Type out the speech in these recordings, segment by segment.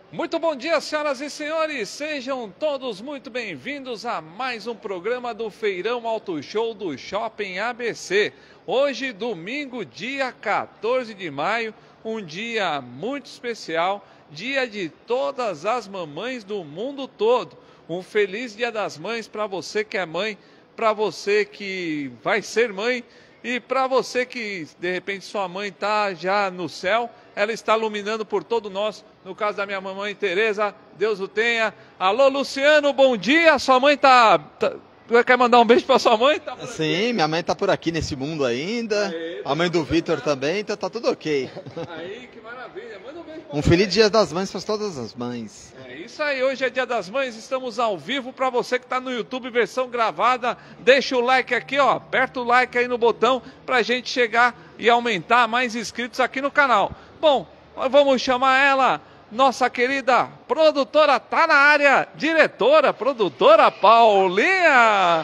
Muito bom dia, senhoras e senhores, sejam todos muito bem-vindos a mais um programa do Feirão Auto Show do Shopping ABC. Hoje, domingo, dia 14 de maio, um dia muito especial, dia de todas as mamães do mundo todo. Um feliz Dia das Mães para você que é mãe, para você que vai ser mãe e para você que, de repente, sua mãe está já no céu, ela está iluminando por todo nós. No caso da minha mamãe Tereza, Deus o tenha. Alô, Luciano, bom dia. Sua mãe quer mandar um beijo para sua mãe? Tá Sim, minha mãe está por aqui nesse mundo ainda. Aí, a mãe do Vitor também, então tá tudo ok. Aí, que maravilha. Manda um beijo pra Um feliz Dia das Mães para todas as mães. É isso aí, hoje é Dia das Mães, estamos ao vivo para você que está no YouTube, versão gravada. Deixa o like aqui, ó, aperta o like aí no botão pra gente chegar e aumentar mais inscritos aqui no canal. Bom, vamos chamar ela, nossa querida produtora, tá na área, diretora, produtora Paulinha.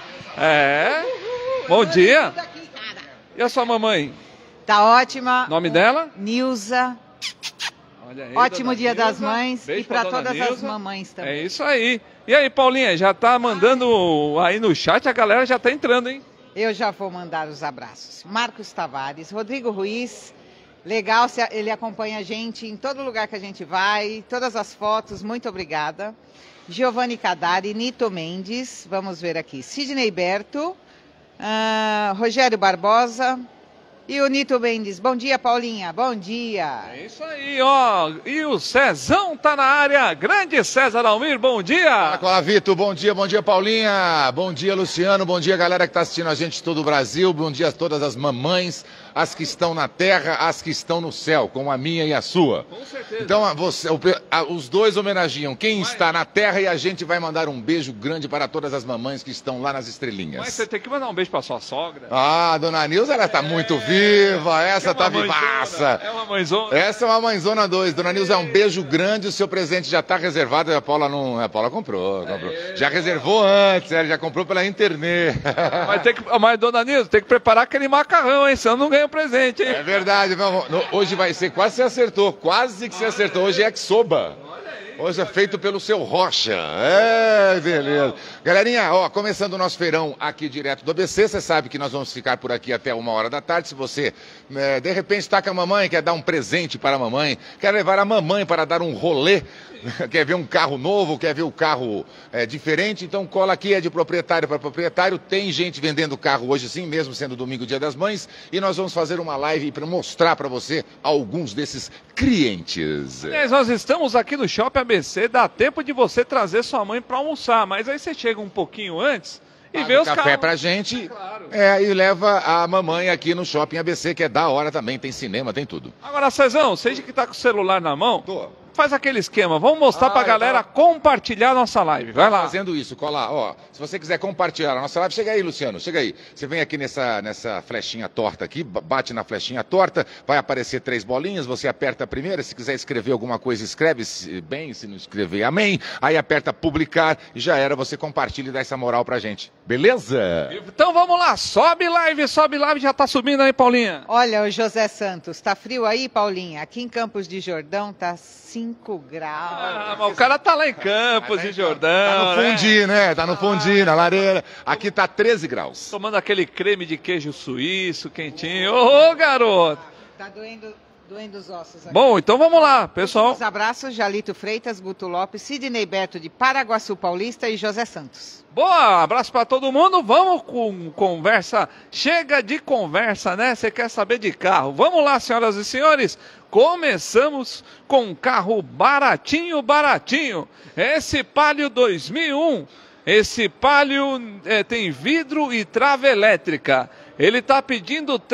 Bom dia. E a sua mamãe? Tá ótima. Nome dela? Nilza. Olha aí, ótimo Dia Nilza. das Mães. Beijo E para todas Nilza. as mamães também. É isso aí. E aí, Paulinha, já tá mandando aí no chat, a galera já tá entrando, hein? Eu já vou mandar os abraços. Marcos Tavares, Rodrigo Ruiz. Legal, ele acompanha a gente em todo lugar que a gente vai, todas as fotos, muito obrigada. Giovanni Cadari, Nito Mendes, vamos ver aqui. Sidney Berto, Rogério Barbosa e o Nito Mendes. Bom dia, Paulinha, bom dia. É isso aí, ó. E o Cezão tá na área. Grande César Almir, bom dia. Olá, Vitor, bom dia, Paulinha. Bom dia, Luciano. Bom dia, galera que tá assistindo a gente de todo o Brasil. Bom dia a todas as mamães, as que estão na terra, as que estão no céu, como a minha e a sua. Com certeza. Então, os dois homenageiam quem está na terra e a gente vai mandar um beijo grande para todas as mamães que estão lá nas estrelinhas. Mas você tem que mandar um beijo para sua sogra. Ah, dona Nilza, ela tá muito viva, essa tá vivaça. É uma mãezona. Essa é uma mãezona 2. Dona Nilza, é um beijo grande, o seu presente já tá reservado. A Paula não... A Paula comprou. Já reservou antes, ela já comprou pela internet. Mas dona Nilza, tem que preparar aquele macarrão, hein? Senão não ganha o presente, hein? É verdade, hoje vai ser, quase você acertou, quase que você acertou. Hoje é Yakisoba. Hoje é feito pelo seu Rocha. Beleza. Galerinha, ó, começando o nosso feirão aqui direto do ABC, você sabe que nós vamos ficar por aqui até 1h da tarde. Se você, de repente, está com a mamãe, quer dar um presente para a mamãe, quer levar a mamãe para dar um rolê, quer ver um carro novo, quer ver o carro diferente, então cola aqui, é de proprietário para proprietário. Tem gente vendendo carro hoje sim, mesmo sendo domingo, Dia das Mães, e nós vamos fazer uma live para mostrar para você alguns desses clientes. Nós estamos aqui no Shopping ABC, dá tempo de você trazer sua mãe para almoçar, mas aí você chega um pouquinho antes e vê os café carros. Pra gente, claro. E leva a mamãe aqui no Shopping ABC, que é da hora também, tem cinema, tem tudo. Agora, Cezão, você que tá com o celular na mão, Tô. faz aquele esquema, vamos mostrar pra galera compartilhar a nossa live, vai lá. Fazendo isso, colar, ó, se você quiser compartilhar a nossa live, chega aí, Luciano, chega aí. Você vem aqui nessa flechinha torta aqui, bate na flechinha torta, vai aparecer 3 bolinhas, você aperta a primeira, se quiser escrever alguma coisa, escreve bem, se não escrever, amém. Aí aperta publicar e já era, você compartilha e dá essa moral pra gente, beleza? Então vamos lá, sobe live, já tá subindo aí, Paulinha. Olha o José Santos, tá frio aí, Paulinha? Aqui em Campos de Jordão tá 5 graus. Mas o cara tá lá em Campos de Jordão. Tá no fundi, né? Tá no fundi, na lareira. Aqui tá 13 graus. Tomando aquele creme de queijo suíço, quentinho. Ô, garoto! Tá doendo os ossos aqui. Bom, então vamos lá, pessoal. Os abraços, Jalito Freitas, Guto Lopes, Sidney Beto de Paraguaçu Paulista e José Santos. Boa, abraço para todo mundo. Vamos com conversa. Chega de conversa, né? Você quer saber de carro? Vamos lá, senhoras e senhores. Começamos com um carro baratinho. Esse Palio 2001. Esse Palio tem vidro e trava elétrica. Ele está pedindo R$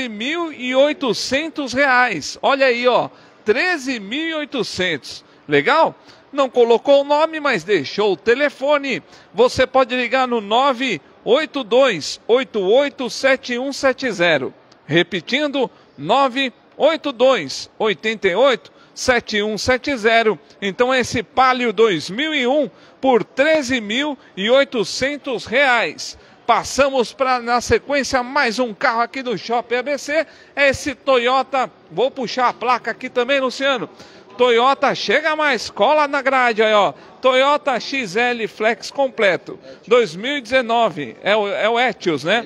13.800. Olha aí, ó. 13.800. Legal? Não colocou o nome, mas deixou o telefone. Você pode ligar no 982-887170. Repetindo, 982-887170. Então esse Palio 2001 por R$ 13.800. Passamos na sequência mais um carro aqui do Shopping ABC. É esse Toyota, vou puxar a placa aqui também, Luciano. Toyota, chega mais, cola na grade aí, ó. Toyota XL Flex completo, 2019, é o Etios, né?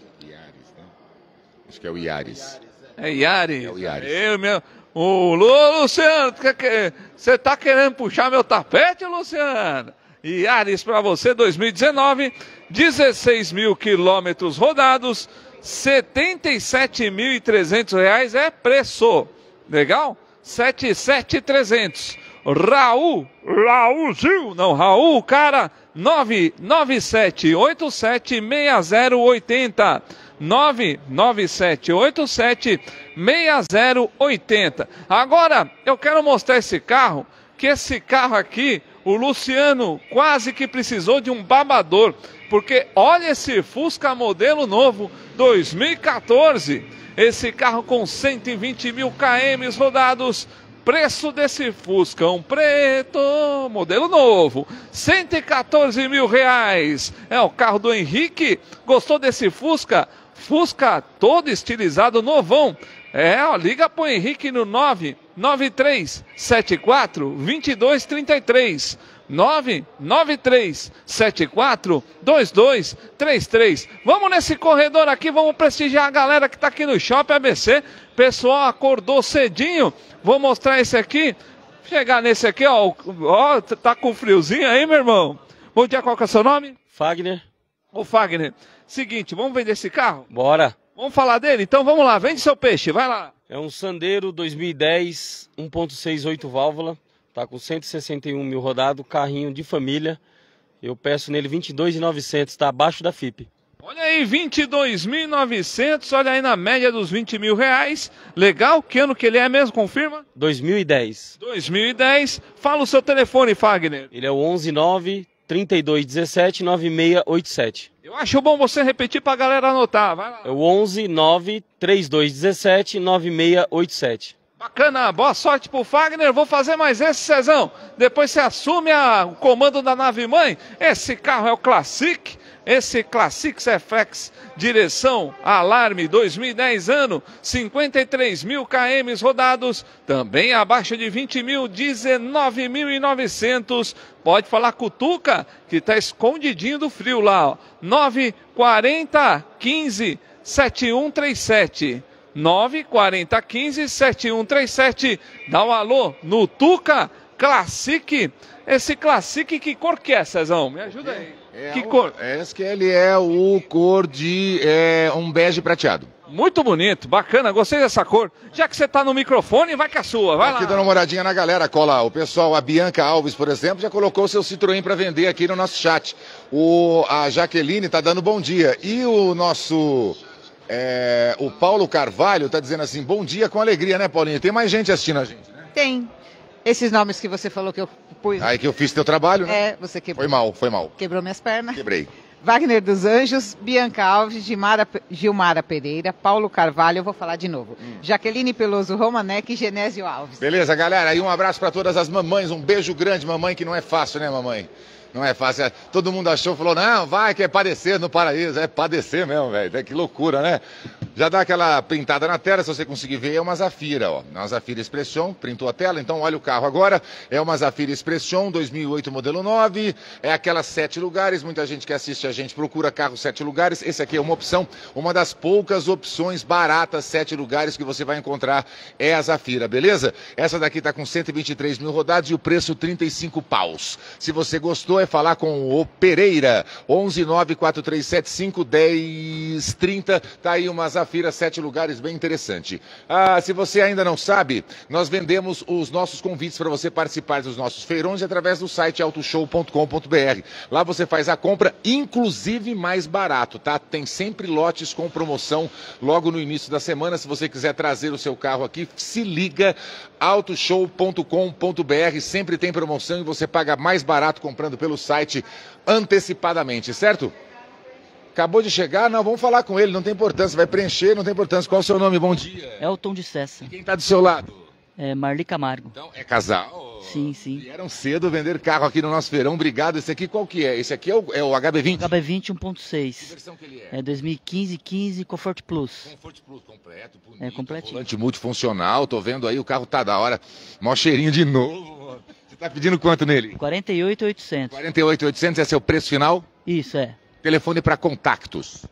Acho que é o Yaris. É Yaris. É o Yaris. Ô, Luciano, você tá querendo puxar meu tapete, Luciano? Yaris para você, 2019, 16 mil quilômetros rodados, R$77.300 é preço. Legal? 77.300. Raul, cara, 997876080. 997876080. Agora, eu quero mostrar esse carro, que esse carro aqui, o Luciano quase que precisou de um babador, porque olha esse Fusca modelo novo, 2014. Esse carro com 120 mil km rodados. Preço desse Fuscão preto, modelo novo, R$114 mil. É o carro do Henrique. Gostou desse Fusca? Fusca todo estilizado, novão. Ó, liga pro Henrique no 99374-2233. 99374-2233. Vamos nesse corredor aqui, vamos prestigiar a galera que tá aqui no Shopping ABC. Pessoal acordou cedinho. Vou mostrar esse aqui. Chegar nesse aqui, ó. Ó, tá com friozinho aí, meu irmão? Bom dia, qual que é o seu nome? Fagner. Ô, Fagner, seguinte, vamos vender esse carro? Bora. Vamos falar dele? Então vamos lá, vende seu peixe, vai lá. É um Sandero 2010, 1.6 8 válvula. Tá com 161 mil rodado, carrinho de família. Eu peço nele 22.900, tá abaixo da FIP. Olha aí, 22.900, olha aí na média dos 20 mil reais. Legal, que ano que ele é mesmo, confirma? 2010. 2010, fala o seu telefone, Fagner. Ele é o 119-3217-9687. Eu acho bom você repetir pra galera anotar, vai lá. É o 119-3217-9687. Bacana, boa sorte pro Fagner. Vou fazer mais esse, Cezão. Depois você assume o comando da nave mãe. Esse carro é o Classic. Esse Classic FX, direção, alarme, 2010 ano, 53 mil km rodados, também abaixo de 20 mil, 19.900. Pode falar com o Tuca, que tá escondidinho do frio lá, ó. 94015-7137. 94015-7137. Dá um alô no Tuca Classic. Esse Classic, que cor que é, Cezão? Me ajuda aí. Que cor? Esse que ele é o cor de um bege prateado. Muito bonito, bacana, gostei dessa cor. Já que você tá no microfone, vai com a sua, vai lá. Aqui dando uma olhadinha na galera, cola. O pessoal, a Bianca Alves, por exemplo, já colocou o seu Citroën para vender aqui no nosso chat. A Jaqueline tá dando bom dia. E o nosso... o Paulo Carvalho tá dizendo assim, bom dia com alegria, né, Paulinho? Tem mais gente assistindo a gente, né? Tem. Esses nomes que você falou que eu pus. Aí que eu fiz teu trabalho, né? Você quebrou. Foi mal. Quebrou minhas pernas. Quebrei. Wagner dos Anjos, Bianca Alves, Gilmara Pereira, Paulo Carvalho, eu vou falar de novo. Jaqueline Peloso Romanek e Genésio Alves. Beleza, galera? E um abraço para todas as mamães, um beijo grande, mamãe, que não é fácil, né, mamãe? Não é fácil. Todo mundo achou, falou, não, vai que é padecer no paraíso. É padecer mesmo, velho. Que loucura, né? Já dá aquela printada na tela, se você conseguir ver, é uma Zafira, ó. Uma Zafira Expression, printou a tela, então olha o carro agora. É uma Zafira Expression, 2008, modelo 9. É aquelas 7 lugares, muita gente que assiste a gente procura carro 7 lugares. Esse aqui é uma opção, uma das poucas opções baratas 7 lugares que você vai encontrar é a Zafira, beleza? Essa daqui tá com 123 mil rodados e o preço 35 paus. Se você gostou, é falar com o Pereira, 11943751030. Tá aí uma Zafira 7 lugares bem interessante. Se você ainda não sabe, nós vendemos os nossos convites para você participar dos nossos feirões através do site autoshow.com.br. Lá você faz a compra, inclusive mais barato, tá? Tem sempre lotes com promoção logo no início da semana. Se você quiser trazer o seu carro aqui, se liga, autoshow.com.br, sempre tem promoção e você paga mais barato comprando pelo site antecipadamente, certo? Acabou de chegar? Não, vamos falar com ele, não tem importância, vai preencher, não tem importância. Qual é o seu nome? Bom dia. Elton de Cessa. Quem está do seu lado? É Marli Camargo. Então, é casal? Sim, sim. Vieram cedo vender carro aqui no nosso feirão. Obrigado. Esse aqui qual que é? Esse aqui é o HB20? HB20 1.6. Que versão que ele é? É 2015 Comfort Plus. Comfort Plus completo, bonito. É completinho. Volante multifuncional. Tô vendo aí, o carro tá da hora. Mó cheirinho de novo, mano. Você tá pedindo quanto nele? 48.800. 48.800 é seu preço final? Isso, é. Telefone para contatos.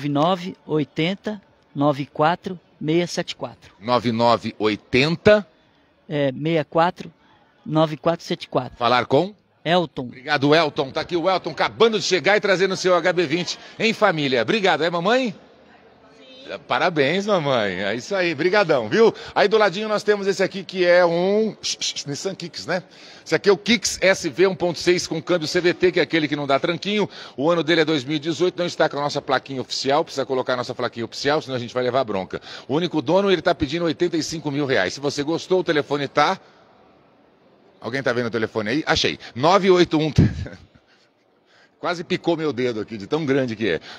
9980 94 674. 9980. 64 9474. Falar com? Elton. Obrigado, Elton. Tá aqui o Elton acabando de chegar e trazendo o seu HB20 em família. Obrigado. É, mamãe? Sim. Parabéns, mamãe. É isso aí. Brigadão, viu? Aí do ladinho nós temos esse aqui que é um Nissan Kicks, né? Esse aqui é o Kicks SV 1.6 com câmbio CVT, que é aquele que não dá tranquinho. O ano dele é 2018, não está com a nossa plaquinha oficial. Precisa colocar a nossa plaquinha oficial, senão a gente vai levar bronca. O único dono, ele tá pedindo R$85 mil. Se você gostou, o telefone tá... Alguém tá vendo o telefone aí? Achei. 981... Quase picou meu dedo aqui, de tão grande que é.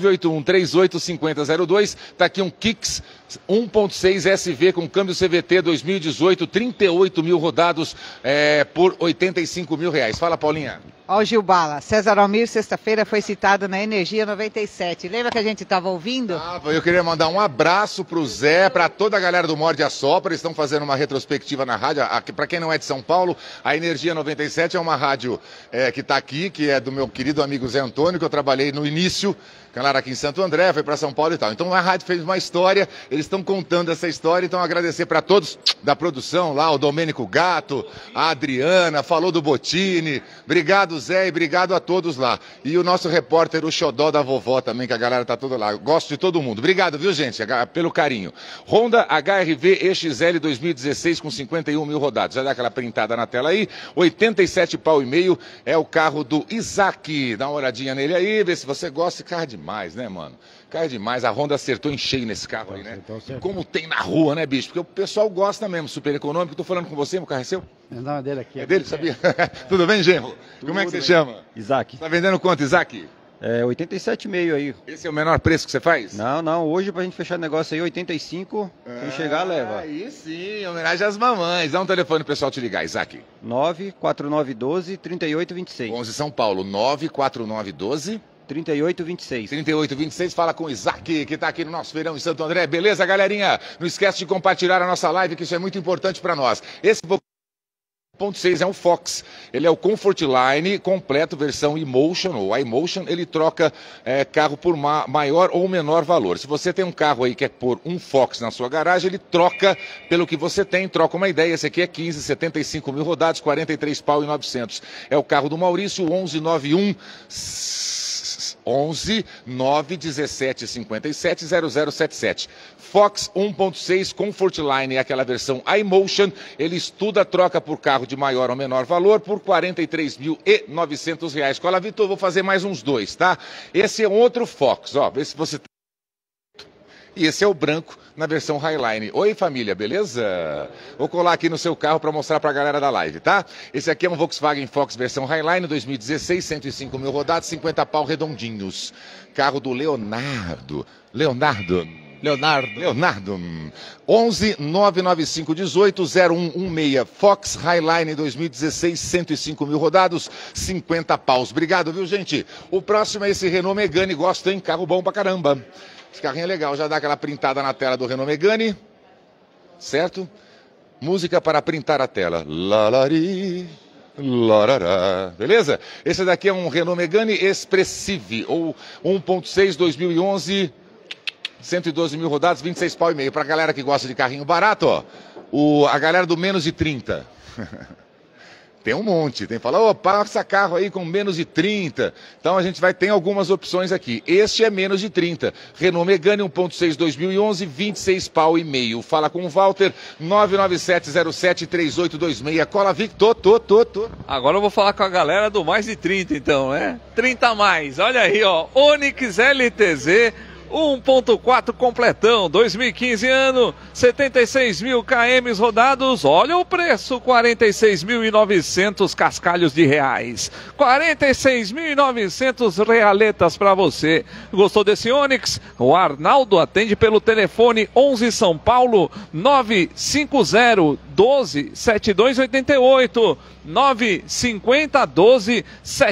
981-385002. Tá aqui um Kicks 1.6 SV com câmbio CVT 2018, 38 mil rodados por R$85 mil. Fala, Paulinha. Ó o Gil Bala, César Almir, sexta-feira foi citado na Energia 97. Lembra que a gente estava ouvindo? Eu queria mandar um abraço pro Zé, para toda a galera do Morde a Sopra. Eles estão fazendo uma retrospectiva na rádio. Para quem não é de São Paulo, a Energia 97 é uma rádio que está aqui, que é do meu querido amigo Zé Antônio, que eu trabalhei no início, canal aqui em Santo André, foi para São Paulo e tal. Então a rádio fez uma história, eles estão contando essa história, então agradecer para todos da produção lá, o Domênico Gato, a Adriana, falou do Botini. Obrigado, Zé, e obrigado a todos lá. E o nosso repórter, o xodó da vovó também, que a galera tá toda lá. Gosto de todo mundo. Obrigado, viu, gente, pelo carinho. Honda HRV EXL 2016 com 51 mil rodados. Já dá aquela printada na tela aí. 87 pau e meio é o carro do Isaac. Dá uma olhadinha nele aí, vê se você gosta. Carro demais, né, mano? Carro demais. A Honda acertou em cheio nesse carro aí, né? Como tem na rua, né, bicho? Porque o pessoal gosta mesmo, super econômico. Tô falando com você, meu carro é seu? Não, é dele aqui. É dele, sabia? Tudo bem, genro? Como é que você chama? Isaac. Tá vendendo quanto, Isaac? É 87,5 aí. Esse é o menor preço que você faz? Não. Hoje pra gente fechar o negócio aí, 85. Quem chegar, leva. Aí sim, homenagem às mamães. Dá um telefone pro pessoal te ligar, Isaac. 94912-3826. 11 São Paulo, 94912... 3826. 3826, fala com o Isaac, que está aqui no nosso feirão em Santo André. Beleza, galerinha? Não esquece de compartilhar a nossa live, que isso é muito importante para nós. Esse 1.6 é um Fox. Ele é o Comfort Line completo, versão Emotion ou iMotion. Ele troca carro por maior ou menor valor. Se você tem um carro aí que quer pôr um Fox na sua garagem, ele troca pelo que você tem, troca uma ideia. Esse aqui é 15, 75 mil rodados, 43 pau e 900. É o carro do Maurício, 1191 11 917 57 0077. Fox 1.6 Comfort Line é aquela versão iMotion. Ele estuda, troca por carro de maior ou menor valor por R$43.900. Cola, Vitor, vou fazer mais uns dois, tá? Esse é outro Fox, ó, vê se você... E esse é o branco na versão Highline. Oi, família, beleza? Vou colar aqui no seu carro para mostrar para a galera da live, tá? Esse aqui é um Volkswagen Fox versão Highline 2016, 105 mil rodados, 50 pau redondinhos. Carro do Leonardo. 11 995 18 0116. Fox Highline 2016, 105 mil rodados, 50 paus. Obrigado, viu, gente? O próximo é esse Renault Megane. Gosto, hein? Carro bom pra caramba. Esse carrinho é legal, já dá aquela printada na tela do Renault Megane, certo? Música para printar a tela. Lalari, larará. Beleza? Esse daqui é um Renault Megane Expressive, ou 1.6 2011, 112 mil rodados, 26 pau e meio. Pra galera que gosta de carrinho barato, ó, a galera do menos de 30. Tem um monte, tem que falar, passa carro aí com menos de 30. Então a gente tem algumas opções aqui. Este é menos de 30. Renault Megane 1.6 2011, 26 pau e meio. Fala com o Walter, 997073826. Cola Victor, Agora eu vou falar com a galera do mais de 30 então, né? 30 a mais. Olha aí, ó, Onix LTZ 1.4 completão, 2015 ano, 76 mil km rodados, olha o preço, 46.900 cascalhos de reais, 46.900 realetas para você. Gostou desse Onix? O Arnaldo atende pelo telefone 11 São Paulo, 950 12 7288, 950 12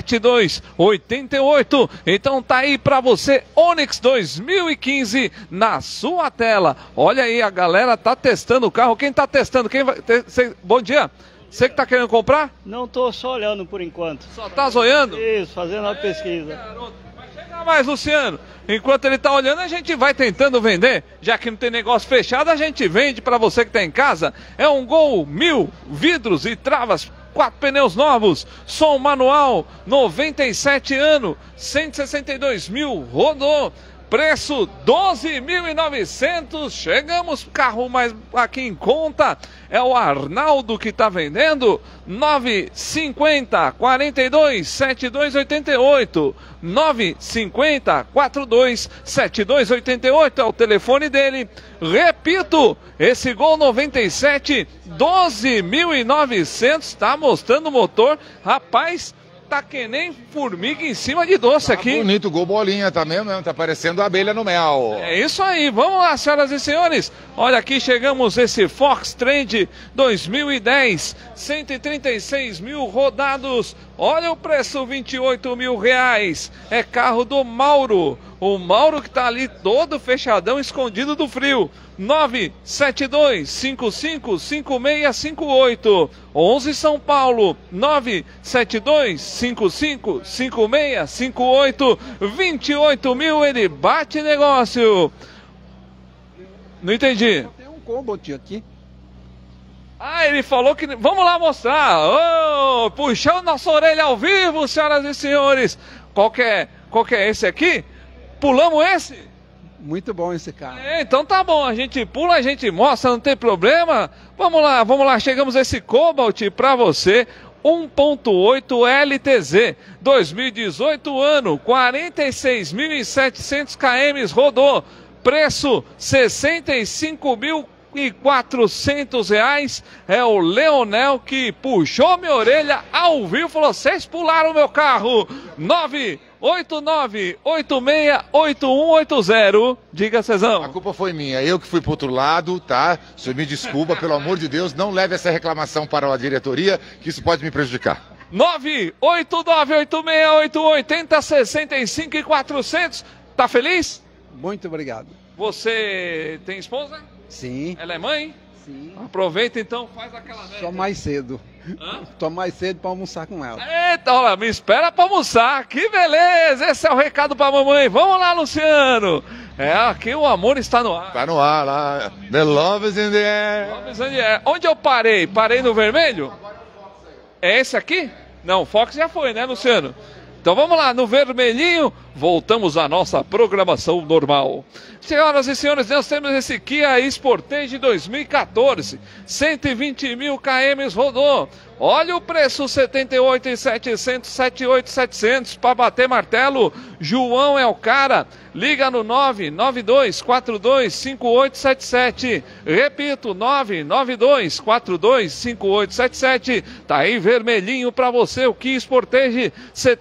7288. Então tá aí para você Onix 2015 na sua tela. Olha aí, a galera tá testando o carro. Quem tá testando? Quem vai? Bom dia. Você que tá querendo comprar? Não, tô só olhando por enquanto. Só tá zoiando? Isso, fazendo uma pesquisa. Garoto. Vai chegar mais, Luciano. Enquanto ele tá olhando, a gente vai tentando vender. Já que não tem negócio fechado, a gente vende para você que tá em casa. É um Gol 1000, vidros e travas, 4 pneus novos, som manual, 97 anos, 162 mil, rodou. Preço 12.900. Chegamos, carro mais aqui em conta. É o Arnaldo que está vendendo. 950 42 7288. 950 42 7288 é o telefone dele. Repito, esse Gol 97, 12.900. Está mostrando o motor. Rapaz, tá que nem formiga em cima de doce aqui. Bonito, Gol bolinha, tá mesmo, tá parecendo abelha no mel. É isso aí, vamos lá, senhoras e senhores. Olha aqui, chegamos esse Fox Trend 2010, 136 mil rodados. Olha o preço, 28 mil reais. É carro do Mauro. O Mauro que tá ali todo fechadão, escondido do frio. 972-555658. 11 São Paulo. 972-555658. 28 mil, ele bate negócio. Não entendi. Tem um combo aqui. Ah, ele falou que... Vamos lá mostrar. Oh, puxando nossa orelha ao vivo, senhoras e senhores. Qual que é esse aqui? Pulamos esse? Muito bom esse carro. É, então tá bom, a gente pula, a gente mostra, não tem problema. Vamos lá, chegamos a esse Cobalt pra você. 1.8 LTZ, 2018 ano, 46.700 km rodou. Preço 65.400 reais. É o Leonel que puxou minha orelha ao vivo, falou: vocês pularam meu carro. 989-868180. Diga, Cezão. A culpa foi minha, eu que fui pro outro lado, tá? O senhor me desculpa, pelo amor de Deus, não leve essa reclamação para a diretoria, que isso pode me prejudicar. 989-8680-65.400. Tá feliz? Muito obrigado. Você tem esposa? Sim. Ela é mãe? Sim. Aproveita então, faz aquela média. Só mais cedo. Hã? Tô mais cedo para almoçar com ela. Eita, olha, me espera para almoçar. Que beleza! Esse é o recado para mamãe. Vamos lá, Luciano. É, aqui o amor está no ar. Tá no ar lá. The love is in the air. Love is in the air. Onde eu parei? Parei no vermelho? É esse aqui? Não, o Fox já foi, né, Luciano? Então vamos lá, no vermelhinho, voltamos à nossa programação normal. Senhoras e senhores, nós temos esse Kia Sportage 2014, 120 mil km rodou. Olha o preço, 78.700, 78.700 para bater martelo. João é o cara. Liga no 992425877. Repito, 992425877. Tá aí vermelhinho para você o Kia Sportage,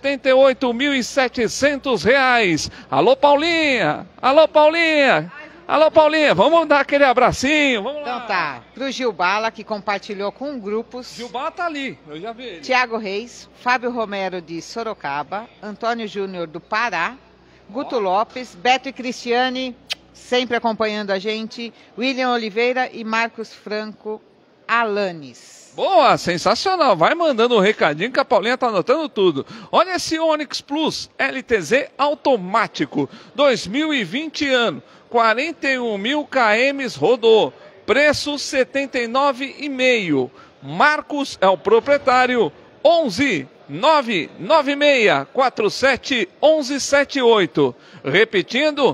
78.700 reais. Alô, Paulinha. Alô, Paulinha. Alô, Paulinha, vamos dar aquele abracinho, vamos lá. Então tá, pro Gilbala, que compartilhou com grupos. Gilbala tá ali, eu já vi ele. Tiago Reis, Fábio Romero de Sorocaba, Antônio Júnior do Pará, Guto Lopes, Beto e Cristiane, sempre acompanhando a gente, William Oliveira e Marcos Franco Alanes. Boa, sensacional. Vai mandando um recadinho que a Paulinha tá anotando tudo. Olha esse Onix Plus LTZ automático, 2020 ano, 41 mil km rodou. Preço 79,5. Marcos é o proprietário. 11 99647 1178. Repetindo,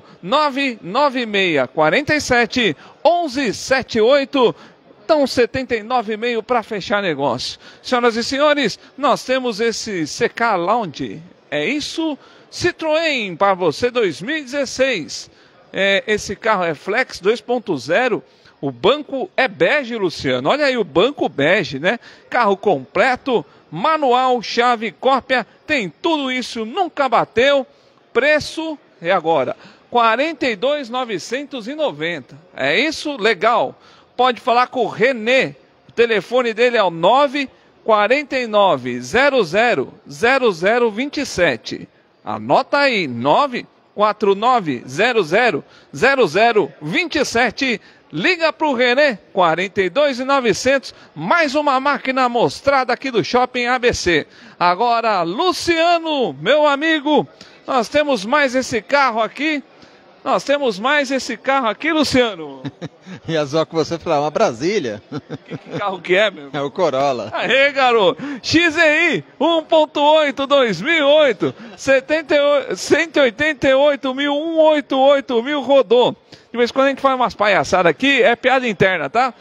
99647 1178. Então, 79,5 para fechar negócio. Senhoras e senhores, nós temos esse CK Lounge. É isso? Citroën para você 2016. esse carro é Flex 2.0. O banco é bege, Luciano. Olha aí o banco bege, né? Carro completo, manual, chave, cópia, tem tudo isso, nunca bateu. Preço é agora, 42.990. É isso? Legal. Pode falar com o Renê. O telefone dele é o 949-000027. Anota aí, 949-000027. Liga para o Renê, 42.900, mais uma máquina mostrada aqui do Shopping ABC. Agora, Luciano, meu amigo, nós temos mais esse carro aqui. Luciano. E a Zó que você falou, uma Brasília. Que carro que é, meu? É o Corolla. Aê, garoto. XEI 1.8 2008, 188 mil rodou. De vez em quando a gente faz umas palhaçadas aqui, é piada interna, tá?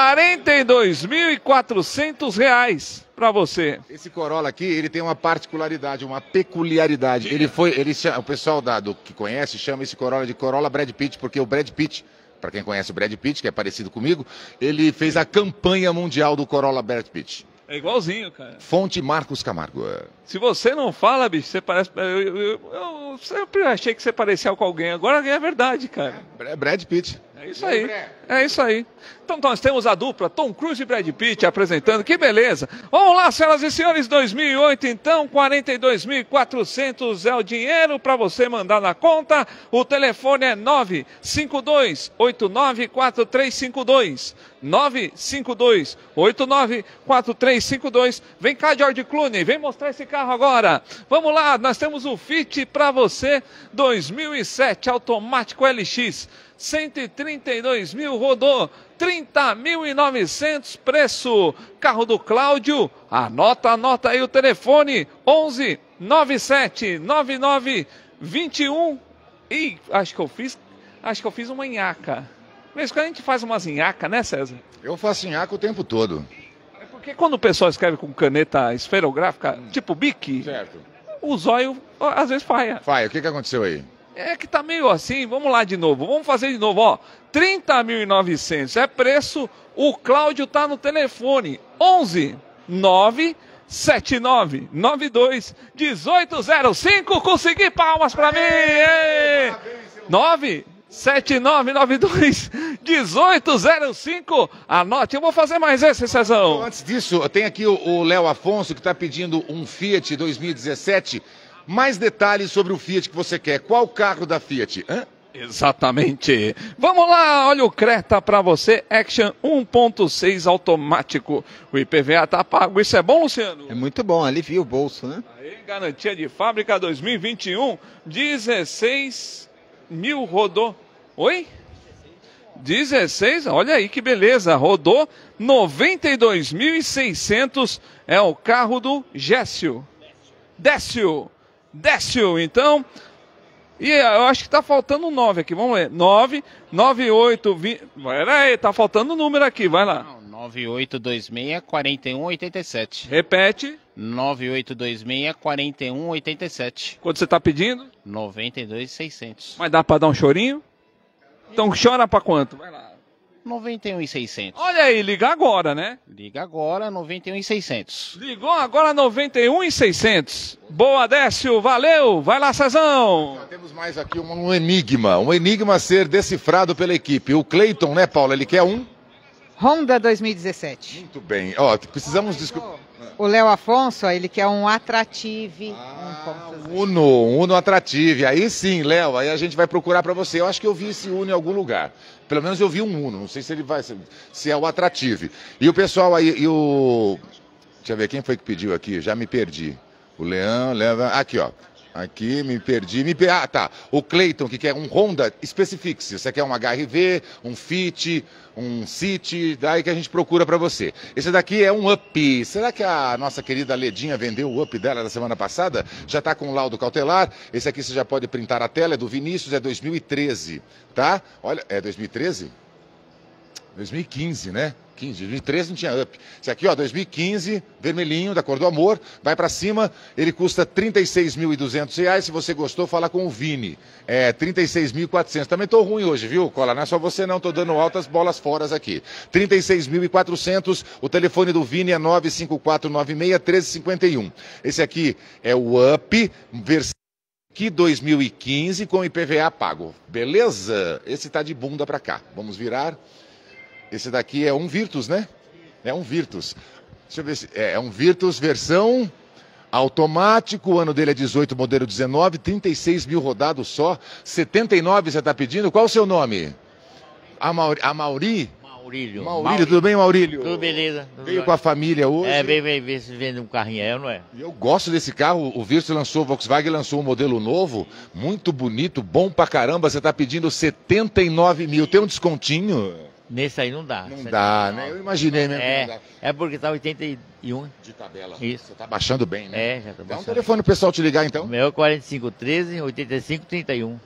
R$42.400 para você. Esse Corolla aqui, ele tem uma particularidade, uma peculiaridade. O pessoal que conhece chama esse Corolla de Corolla Brad Pitt, porque o Brad Pitt, para quem conhece o Brad Pitt, que é parecido comigo, ele fez a campanha mundial do Corolla Brad Pitt. É igualzinho, cara. Fonte Marcos Camargo. Se você não fala, bicho, você parece... Eu sempre achei que você parecia com alguém. Agora é verdade, cara. Brad Pitt. É isso aí. É isso aí. Então nós temos a dupla Tom Cruise e Brad Pitt apresentando. Que beleza. Vamos lá, senhoras e senhores, 2008 então, 42.400 é o dinheiro para você mandar na conta. O telefone é 952-894352. 952-894352. Vem cá, George Clooney, vem mostrar esse carro agora. Vamos lá, nós temos o Fit para você, 2007, automático LX. 132 mil rodou, 30.900 preço. Carro do Cláudio, anota aí o telefone, 11 97 99 21. E acho que eu fiz uma nhaca. Mas quando a gente faz umas nhaca, né, César? Eu faço nhaca o tempo todo. É porque quando o pessoal escreve com caneta esferográfica, tipo Bic, certo, o zóio às vezes falha. Falha, o que aconteceu aí? É que tá meio assim, vamos lá de novo, vamos fazer de novo, ó, 30.900 é preço, o Cláudio tá no telefone, 11 979 92 1805, consegui palmas pra mim, 97992 1805, anote, eu vou fazer mais esse, Cezão. Antes disso, tem aqui o Léo Afonso que tá pedindo um Fiat 2017, mais detalhes sobre o Fiat que você quer. Qual carro da Fiat? Hã? Exatamente. Vamos lá, olha o Creta para você, Action 1.6 automático. O IPVA tá pago. Isso é bom, Luciano? É muito bom, alivia o bolso, né? Aí, garantia de fábrica 2021, 16 mil rodou. Oi? 16, olha aí que beleza, rodou 92.600, é o carro do Décio, então, e eu acho que tá faltando 9 aqui, vamos ver, 9, 98, 20, peraí, tá faltando o número aqui, vai lá. 9826-4187. Repete. 9826-4187. Quanto você tá pedindo? 92.600. Mas dá para dar um chorinho? Então chora para quanto? Vai lá. 91.600. Olha aí, liga agora, né? Liga agora, 91.600. Ligou agora, 91.600. Boa, Décio, valeu. Vai lá, Cezão. Já temos mais aqui um enigma a ser decifrado pela equipe. O Cleiton, né, Paulo? Ele quer um? Honda 2017. Muito bem. Ó, precisamos desculpar. O Léo Afonso, ó, ele quer um Attrative. Um Uno Attrative. Aí sim, Léo, aí a gente vai procurar para você. Eu acho que eu vi esse Uno em algum lugar. Pelo menos eu vi um Uno. Não sei se ele vai, se é o Attrative. E o pessoal aí, deixa eu ver, quem foi que pediu aqui? Já me perdi. O Leão, aqui, ó. Aqui, me perdi. Ah, tá. O Cleiton, que quer um Honda, especifique-se. Você quer um HRV, um Fit, um City, daí que a gente procura para você. Esse daqui é um Up. Será que a nossa querida Ledinha vendeu o Up dela da semana passada? Já está com laudo cautelar. Esse aqui você já pode printar a tela, é do Vinícius, é 2013, tá? Olha, é 2013? 2015, né? 2013 não tinha up. Esse aqui, ó, 2015, vermelhinho, da cor do amor, vai pra cima, ele custa R$ 36.200. Se você gostou, fala com o Vini. É, 36.400. Também tô ruim hoje, viu, Cola? Não é só você não, tô dando altas bolas fora aqui. 36.400, o telefone do Vini é 95496-1351. Esse aqui é o Up, versão aqui 2015 com IPVA pago. Beleza? Esse tá de bunda pra cá. Vamos virar. Esse daqui é um Virtus, né? É um Virtus. Deixa eu ver se... É um Virtus versão automático. O ano dele é 18, modelo 19. 36 mil rodados só. 79 você está pedindo. Qual o seu nome? Maurílio. Maurílio, tudo bem, Maurílio? Tudo beleza. Veio com a família hoje? É, veio ver se vende um carrinho, não é? Eu gosto desse carro. O Virtus lançou, o Volkswagen lançou um modelo novo. Muito bonito, bom pra caramba. Você está pedindo 79 mil. Tem um descontinho? Nesse aí não dá. Não dá, né? Eu imaginei mesmo que não dá. É porque tá 81. De tabela. Isso. Você tá baixando bem, né? É, já tô Dá um baixando. telefone pro pessoal te ligar, então. O meu é 4513-8531.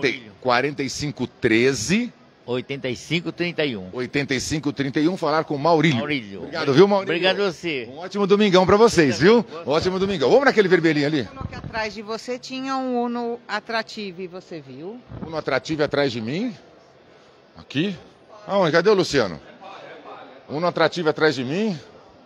4513... 8531. 8531, falar com o Maurílio. Maurílio. Obrigado, viu, Maurílio? Obrigado a você. Um ótimo domingão pra vocês, viu? Um ótimo domingão. Vamos naquele vermelhinho ali? Falou que atrás de você tinha um Uno atrativo e você viu? Uno atrativo atrás de mim. Aqui. Aonde? Cadê o Luciano? Uno atrativo atrás de mim.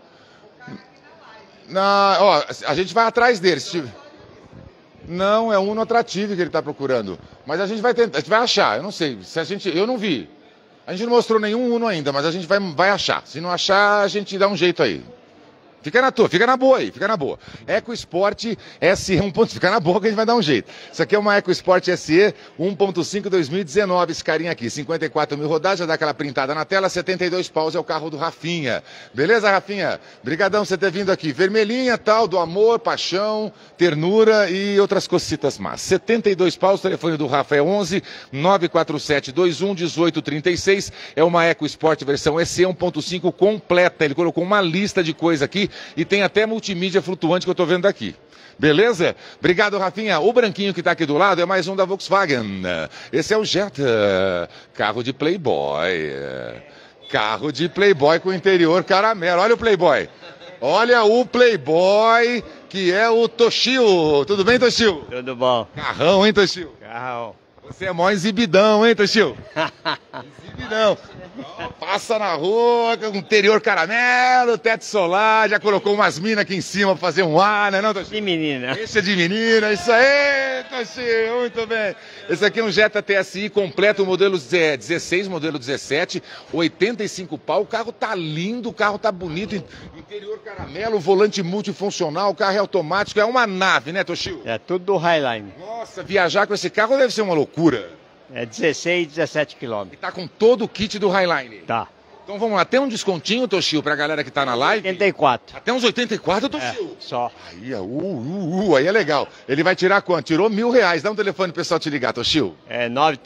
Ó, a gente vai atrás dele. Não, é Uno atrativo que ele está procurando. Mas a gente vai tentar, a gente vai achar. Eu não sei. Eu não vi. A gente não mostrou nenhum Uno ainda, mas a gente vai achar. Se não achar, a gente dá um jeito aí. Fica na tua, fica na boa aí, fica na boa. EcoSport SE 1.5, fica na boa que a gente vai dar um jeito. Isso aqui é uma EcoSport SE 1.5 2019, esse carinha aqui, 54 mil rodadas, já dá aquela printada na tela, 72 paus é o carro do Rafinha. Beleza, Rafinha? Brigadão por você ter vindo aqui. Vermelhinha, tal, do amor, paixão, ternura e outras cocitas más. 72 paus, o telefone do Rafa é 11 94721 1836. É uma EcoSport versão SE 1.5 completa. Ele colocou uma lista de coisa aqui. E tem até multimídia flutuante que eu estou vendo aqui. Beleza? Obrigado, Rafinha. O branquinho que está aqui do lado é mais um da Volkswagen. Esse é o Jetta, carro de Playboy. Carro de Playboy com interior caramelo. Olha o Playboy. Olha o Playboy, que é o Toshio. Tudo bem, Toshio? Tudo bom. Carrão, hein, Toshio? Carrão. Você é mó exibidão, hein, Toshio? Exibidão. Passa na rua, com interior caramelo, teto solar, já colocou umas minas aqui em cima pra fazer um ar, né, não, Toshio? De menina. Esse é de menina, isso aí, Toshio, muito bem. Esse aqui é um Jetta TSI completo, modelo 16, modelo 17, 85 pau, o carro tá lindo, o carro tá bonito, interior caramelo, volante multifuncional, o carro é automático, é uma nave, né, Toshio? É tudo do Highline. Nossa, viajar com esse carro deve ser uma loucura. É 16, 17 quilômetros. E tá com todo o kit do Highline. Tá. Então vamos lá, tem um descontinho, Toshio, pra galera que tá na live? 84. Até uns 84, Toshio? Só. Aí, aí é legal. Ele vai tirar quanto? Tirou R$1.000. Dá um telefone pro pessoal te ligar, Toshio. É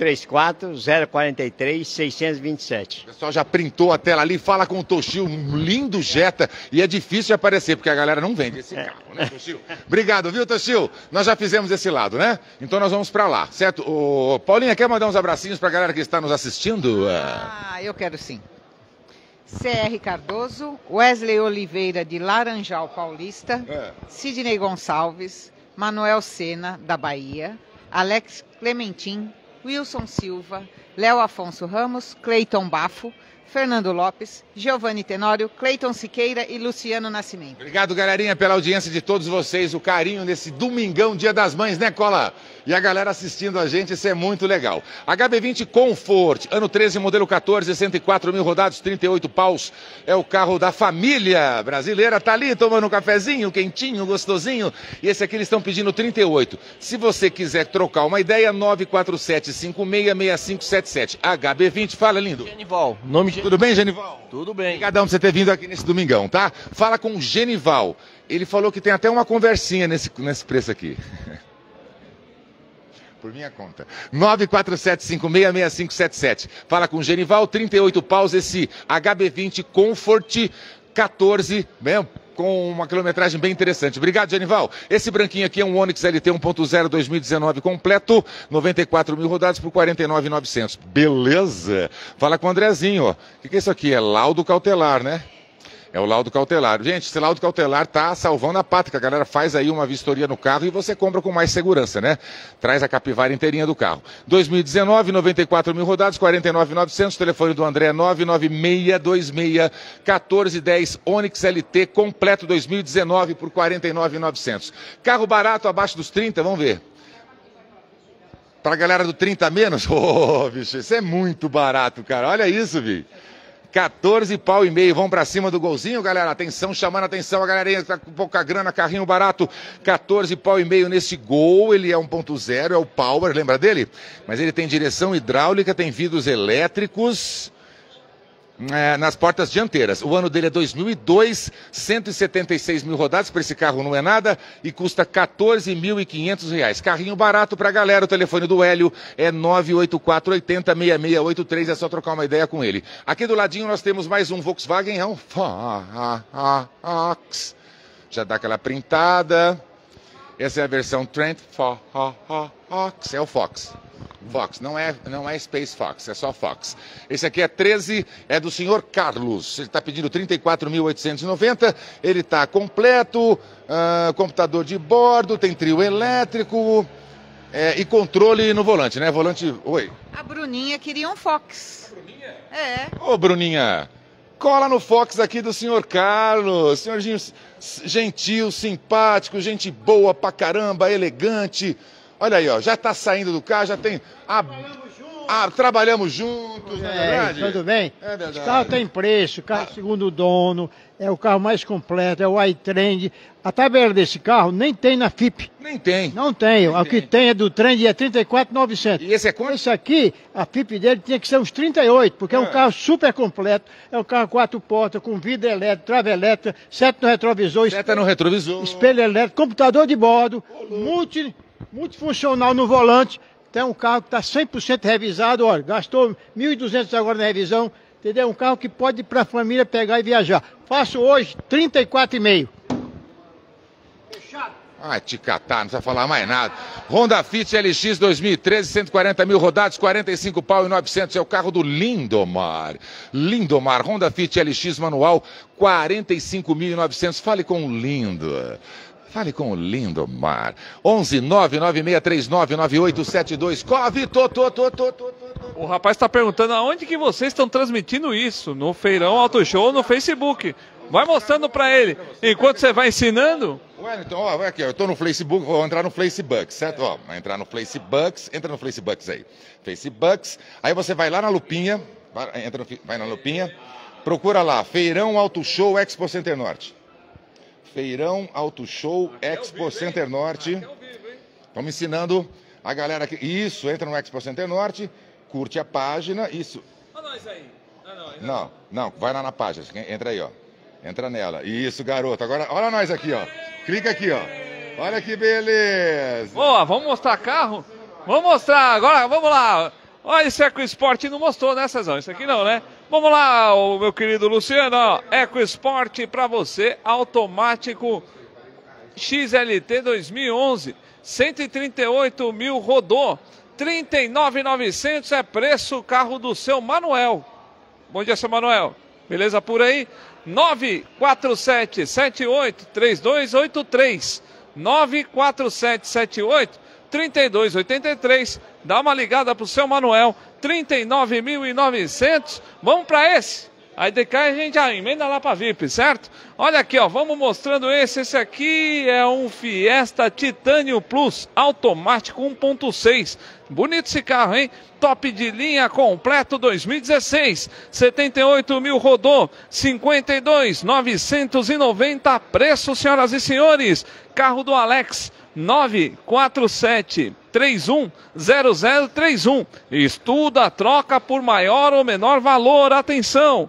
934-043-627. O pessoal já printou a tela ali, fala com o Toshio, um lindo Jetta. E é difícil de aparecer, porque a galera não vende esse carro, né, Toshio? Obrigado, viu, Toshio? Nós já fizemos esse lado, né? Então nós vamos pra lá, certo? Ô, Paulinha, quer mandar uns abracinhos pra galera que está nos assistindo? Eu quero sim. CR Cardoso, Wesley Oliveira de Laranjal Paulista, Sidney Gonçalves, Manuel Sena, da Bahia, Alex Clementim, Wilson Silva, Léo Afonso Ramos, Cleiton Bafo, Fernando Lopes, Giovanni Tenório, Cleiton Siqueira e Luciano Nascimento. Obrigado, galerinha, pela audiência de todos vocês, o carinho nesse domingão, Dia das Mães, né, Cola? E a galera assistindo a gente, isso é muito legal. HB20 Comfort, ano 13, modelo 14, 104 mil rodados, 38 paus. É o carro da família brasileira, tá ali tomando um cafezinho, quentinho, gostosinho. E esse aqui eles estão pedindo 38. Se você quiser trocar uma ideia, 947-566577. HB20, fala, lindo. Genival, nome de... Tudo bem, Genival? Tudo bem. Obrigadão por você ter vindo aqui nesse domingão, tá? Fala com o Genival. Ele falou que tem até uma conversinha nesse preço aqui. Por minha conta. 947-566577. Fala com o Genival, 38 paus, esse HB20 Comfort 14, com uma quilometragem bem interessante. Obrigado, Genival. Esse branquinho aqui é um Onix LT 1.0 2019 completo, 94 mil rodados por 49.900. Beleza? Fala com o Andrezinho, ó. O que é isso aqui? É laudo cautelar, né? É o laudo cautelar. Gente, esse laudo cautelar tá salvando a pátria. A galera faz aí uma vistoria no carro e você compra com mais segurança, né? Traz a capivara inteirinha do carro. 2019, 94 mil rodados, 49.900. Telefone do André, 99626-1410. Onix LT completo 2019 por 49.900. Carro barato abaixo dos 30, vamos ver. Pra galera do 30 a menos, ô, bicho, isso é muito barato, cara. Olha isso, vi. 14 pau e meio, vamos pra cima do golzinho, galera, atenção, chamando a atenção, a galerinha que tá com pouca grana, carrinho barato, 14 pau e meio nesse Gol, ele é 1.0, é o Power, lembra dele? Mas ele tem direção hidráulica, tem vidros elétricos nas portas dianteiras. O ano dele é 2002, 176 mil rodados, para esse carro não é nada, e custa R$14.500. Carrinho barato pra galera, o telefone do Hélio é 98480-6683, é só trocar uma ideia com ele. Aqui do ladinho nós temos mais um Volkswagen, é um Fox, já dá aquela printada, essa é a versão Trent Fox, é o Fox. Fox, não é Space Fox, é só Fox. Esse aqui é 13, é do senhor Carlos. Ele está pedindo 34.890. Ele está completo, computador de bordo, tem trio elétrico e controle no volante, né? Volante. Oi. A Bruninha queria um Fox. Bruninha? É. Ô, Bruninha, cola no Fox aqui do senhor Carlos. Senhorzinho gentil, simpático, gente boa pra caramba, elegante. Olha aí, ó, já está saindo do carro, já tem... Trabalhamos juntos, não é verdade? Tudo bem? É verdade. Esse carro tem preço, carro segundo dono, é o carro mais completo, é o iTrend. A tabela desse carro nem tem na FIP. Nem tem. Não tem, o que tem é do Trend, é 34.900. E esse é quanto? Esse aqui, a FIP dele tinha que ser uns 38, porque é um carro super completo, é um carro 4 portas, com vidro elétrico, trava elétrica, seta no retrovisor. Seta no retrovisor. Espelho elétrico, computador de bordo, multifuncional no volante. Tem um carro que está 100% revisado, olha, gastou 1.200 agora na revisão, entendeu? Um carro que pode ir para a família pegar e viajar. Faço hoje 34,5. Fechado. Ai, te catar, não precisa falar mais nada. Honda Fit LX 2013, 140 mil rodados, 45 pau e 900, é o carro do Lindomar. Lindomar, Honda Fit LX manual, 45.900, fale com o Lindo. Fale com o Lindomar. 11-996399872. Corre, O rapaz está perguntando aonde que vocês estão transmitindo isso? No Feirão Auto Show ou no Facebook? Vai mostrando para ele. Enquanto você vai ensinando... Wellington, ó, vai aqui, ó, eu tô no Facebook, vou entrar no Facebook, certo? Ó, vai entrar no Facebook, entra no Facebook aí. Facebook, aí você vai lá na lupinha, vai na lupinha, procura lá, Feirão Auto Show Expo Center Norte. Feirão Auto Show Expo Center Norte. Estamos ensinando a galera aqui. Isso, entra no Expo Center Norte, curte a página, isso. Olha nós aí. Não, vai lá na página, entra aí, ó. Entra nela. Isso, garoto. Agora, olha nós aqui, ó. Clica aqui, ó. Olha que beleza. Boa, vamos mostrar carro? Vamos mostrar agora, vamos lá. Olha, esse EcoSport não mostrou, né, Cezão? Isso aqui não, né? Vamos lá, o meu querido Luciano, ó. EcoSport para você, automático XLT 2011, 138 mil rodou, 39.900 é preço, carro do seu Manuel. Bom dia, seu Manuel. Beleza por aí? 947783283. 947783283. Dá uma ligada pro seu Manuel. 39.900. Vamos para esse. Aí de cá a gente já emenda lá para VIP, certo? Olha aqui, ó, vamos mostrando esse. Esse aqui é um Fiesta Titanium Plus automático 1.6. Bonito esse carro, hein? Top de linha completo 2016. 78 mil rodou. 52.990 preço, senhoras e senhores. Carro do Alex. 947310031. Estuda a troca por maior ou menor valor. Atenção,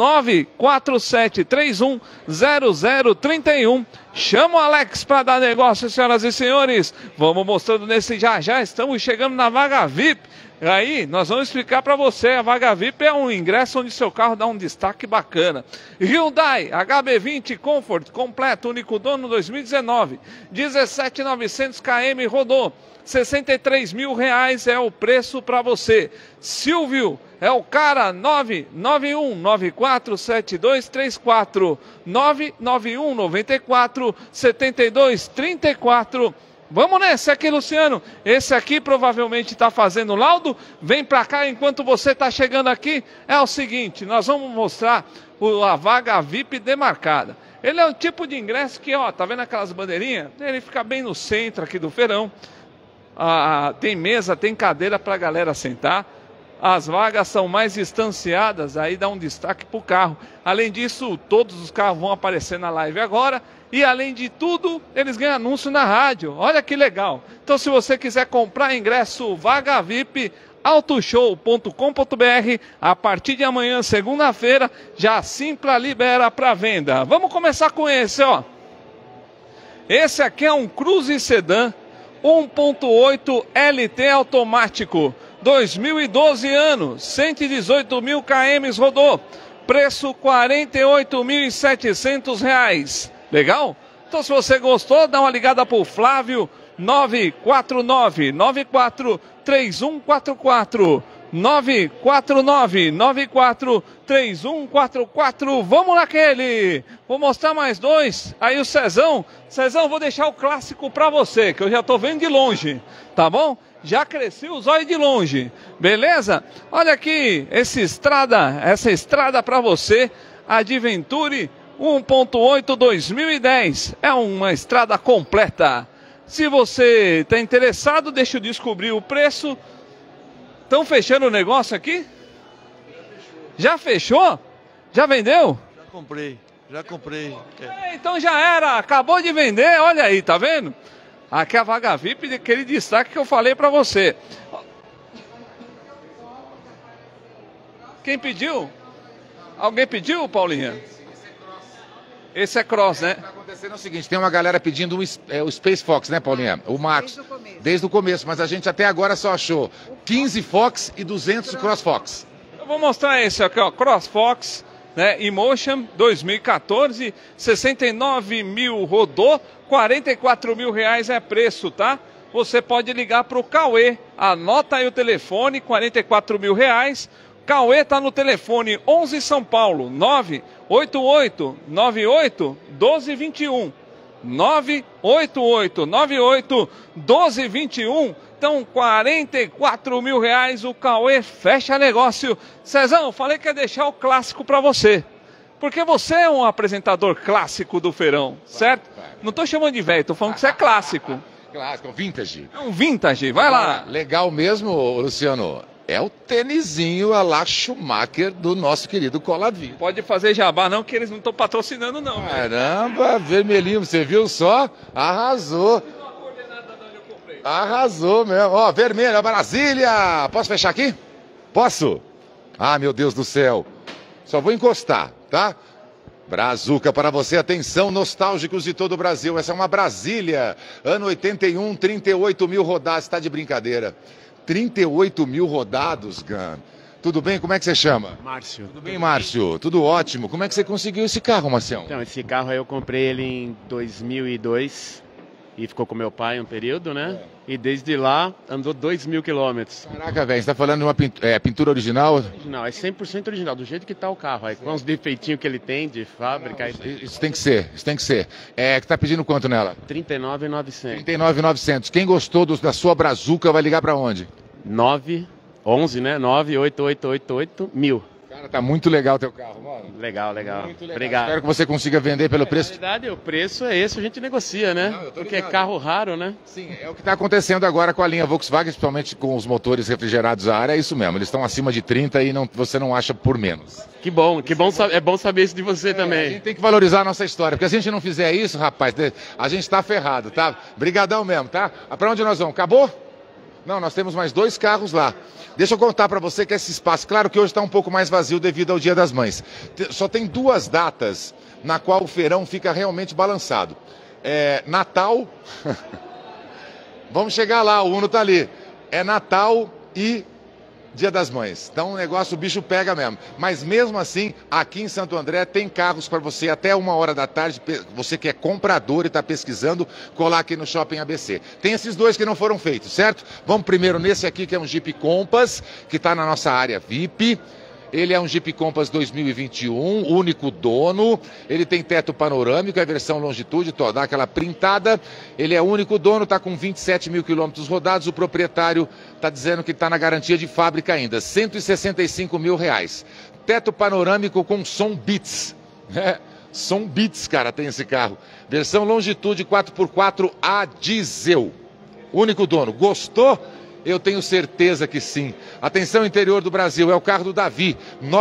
947310031. Chama o Alex para dar negócio, senhoras e senhores. Vamos mostrando nesse já. Estamos chegando na vaga VIP. Aí nós vamos explicar para você, a vaga VIP é um ingresso onde seu carro dá um destaque bacana. Hyundai HB20 Comfort completo, único dono 2019, 17.900 km rodou, R$63 mil é o preço para você. Silvio é o cara, 991947234, 991947234. Vamos nesse aqui, Luciano. Esse aqui provavelmente está fazendo laudo. Vem para cá enquanto você está chegando aqui. É o seguinte, nós vamos mostrar a vaga VIP demarcada. Ele é um tipo de ingresso que, ó, tá vendo aquelas bandeirinhas? Ele fica bem no centro aqui do feirão. Tem mesa, tem cadeira para a galera sentar. As vagas são mais distanciadas, aí dá um destaque para o carro. Além disso, todos os carros vão aparecer na live agora. E além de tudo, eles ganham anúncio na rádio. Olha que legal. Então, se você quiser comprar ingresso Vaga VIP, autoshow.com.br, a partir de amanhã, segunda-feira, já a Simpla libera para venda. Vamos começar com esse, ó. Esse aqui é um Cruze Sedan 1.8 LT automático. 2012 anos, 118 mil km rodou, preço R$48.700. Legal? Então, se você gostou, dá uma ligada para o Flávio, 949-943144, 949-943144. Vamos naquele! Vou mostrar mais dois. Aí o Cezão, vou deixar o clássico para você, que eu já estou vendo de longe, tá bom? Já cresci os olhos de longe, beleza? Olha aqui, essa estrada para você, Adventure 1.8 2010, é uma estrada completa. Se você está interessado, deixa eu descobrir o preço. Estão fechando o negócio aqui? Já fechou? Já vendeu? Já comprei. Então já era, acabou de vender, olha aí, tá vendo? Aqui é a vaga VIP, aquele destaque que eu falei para você. Quem pediu? Alguém pediu, Paulinha? Esse é cross, né? O que está acontecendo é o seguinte, tem uma galera pedindo o Space Fox, né, Paulinha? O Max. Desde o começo, mas a gente até agora só achou 15 Fox e 200 Cross Fox. Eu vou mostrar esse aqui, ó, Cross Fox, né, Emotion 2014, 69 mil rodou, R$44 mil é preço, tá? Você pode ligar para o Cauê, anota aí o telefone, R$44 mil. Cauê está no telefone 11 São Paulo, 988-98-1221. 988-98-1221. Então, R$44 mil, o Cauê fecha negócio. Cezão, falei que ia deixar o clássico para você. Porque você é um apresentador clássico do feirão, certo? Não estou chamando de velho, estou falando que você é clássico. Clássico, vintage. É um vintage, vai lá. Legal mesmo, Luciano. É o tênisinho a la Schumacher do nosso querido Colavi. Pode fazer jabá não, que eles não estão patrocinando não. Caramba, vermelhinho, você viu só? Arrasou. Arrasou mesmo. Ó, vermelho, Brasília. Posso fechar aqui? Posso? Ah, meu Deus do céu. Só vou encostar, tá? Brazuca para você, atenção, nostálgicos de todo o Brasil. Essa é uma Brasília, ano 81, 38 mil rodados, está de brincadeira. 38 mil rodados, Gan. Tudo bem? Como é que você chama? Márcio. Tudo bem, Márcio? Tudo ótimo. Como é que você conseguiu esse carro, Marcião? Então, esse carro aí eu comprei ele em 2002 e ficou com meu pai um período, né? E desde lá andou 2.000 quilômetros. Caraca, velho, você tá falando de uma pintura original? Original, é 100% original, do jeito que tá o carro aí, com os defeitinhos que ele tem de fábrica. Isso tem que ser, isso tem que ser. É, que tá pedindo quanto nela? 39.900. 39.900. Quem gostou da sua Brazuca vai ligar pra onde? 11, né? 98888 Cara, tá muito legal o teu carro, mano. Legal. Muito legal. Obrigado. Espero que você consiga vender pelo preço. Na verdade, o preço é esse, a gente negocia, né? Porque é carro raro, né? Sim, é o que está acontecendo agora com a linha Volkswagen, principalmente com os motores refrigerados a ar, é isso mesmo. Eles estão acima de 30 e você não acha por menos. Que bom, é bom saber isso de você também. A gente tem que valorizar a nossa história, porque se a gente não fizer isso, rapaz, a gente está ferrado, tá? Brigadão mesmo, tá? Para onde nós vamos? Acabou? Não, nós temos mais 2 carros lá. Deixa eu contar para você que esse espaço, claro que hoje está um pouco mais vazio devido ao Dia das Mães. Só tem 2 datas na qual o feirão fica realmente balançado. Natal, vamos chegar lá, o Uno tá ali. É Natal e Dia das Mães. Então o negócio, o bicho pega mesmo. Mas mesmo assim, aqui em Santo André tem carros para você até 1h da tarde. Você que é comprador e está pesquisando, colar aqui no Shopping ABC. Tem esses dois que não foram feitos, certo? Vamos primeiro nesse aqui que é um Jeep Compass, que está na nossa área VIP. Ele é um Jeep Compass 2021, único dono. Ele tem teto panorâmico, é a versão Longitude, dá aquela printada. Ele é único dono, está com 27 mil quilômetros rodados. O proprietário está dizendo que está na garantia de fábrica ainda, R$165 mil. Teto panorâmico com som Beats. Som Beats, cara, tem esse carro. Versão Longitude 4x4 a diesel. Único dono. Gostou? Eu tenho certeza que sim. Atenção, interior do Brasil, é o carro do Davi,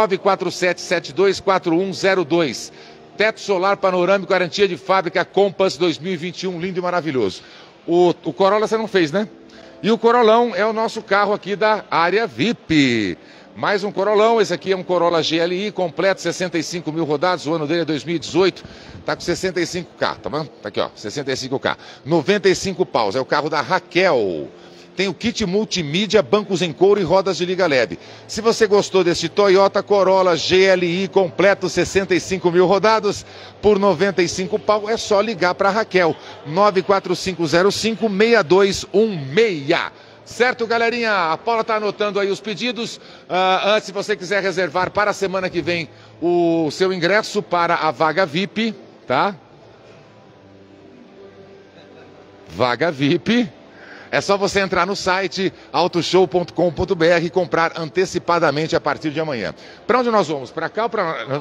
947724102. Teto solar panorâmico, garantia de fábrica, Compass 2021, lindo e maravilhoso. O Corolla você não fez, né? E o Corolão é o nosso carro aqui da área VIP. Mais um Corolão, esse aqui é um Corolla GLI completo, 65 mil rodados, o ano dele é 2018, tá com 65K, tá bom? Tá aqui, ó, 65K. 95 paus, é o carro da Raquel. Tem o kit multimídia, bancos em couro e rodas de liga leve. Se você gostou deste Toyota Corolla GLI completo, 65 mil rodados, por 95 pau, é só ligar para Raquel, 94505-6216. Certo, galerinha? A Paula está anotando aí os pedidos. Antes, se você quiser reservar para a semana que vem o seu ingresso para a vaga VIP, tá? Vaga VIP. É só você entrar no site autoshow.com.br e comprar antecipadamente a partir de amanhã. Para onde nós vamos? Para cá ou para...